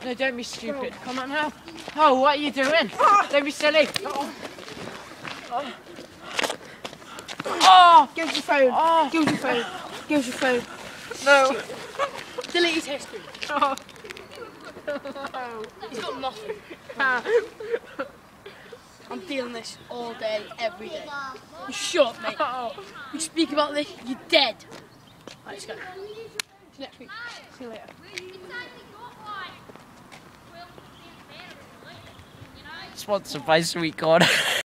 No, don't be stupid. Come on now. Oh, what are you doing? Don't be silly. Oh! Give us your phone. Oh! Give us your phone. Give us your phone. No. Delete his history. Oh. He's got nothing. I'm dealing this all day, every day. You shut up, mate. Oh. You speak about this, you're dead. Right, let's go. See you next week. See you later. Sponsored by Sweet God.